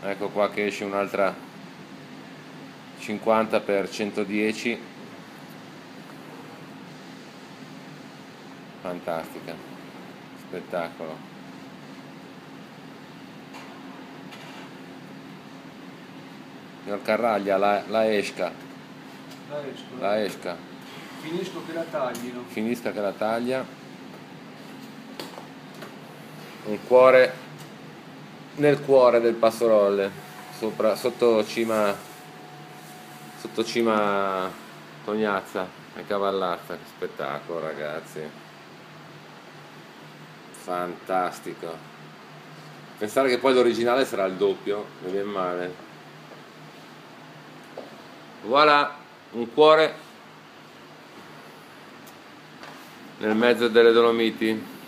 ecco qua che esce un'altra 50x110, fantastica, spettacolo. Signor Carraglia, la esca. La esca. Finisco che la taglino. Finisca che la taglia. Un cuore nel cuore del passarolle, sotto cima Tognazza e Cavallazza. Che spettacolo, ragazzi, fantastico. Pensare che poi l'originale sarà il doppio, non viene male. Voilà, un cuore nel mezzo delle Dolomiti.